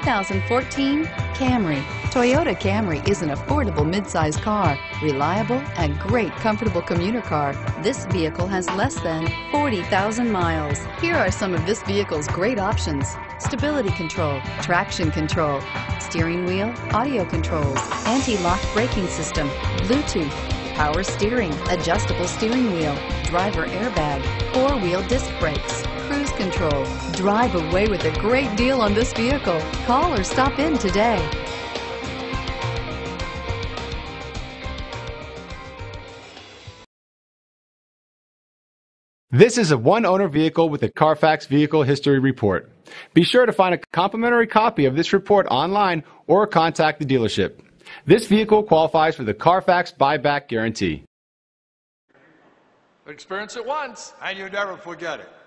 2014 Camry. Toyota Camry is an affordable midsize car, reliable and great comfortable commuter car. This vehicle has less than 40,000 miles. Here are some of this vehicle's great options: stability control, traction control, steering wheel audio controls, anti-lock braking system, Bluetooth, power steering, adjustable steering wheel, driver airbag, four-wheel disc brakes, cruise control. Drive away with a great deal on this vehicle. Call or stop in today. This is a one-owner vehicle with a Carfax Vehicle History Report. Be sure to find a complimentary copy of this report online or contact the dealership. This vehicle qualifies for the Carfax Buyback Guarantee. Experience it once, and you never forget it.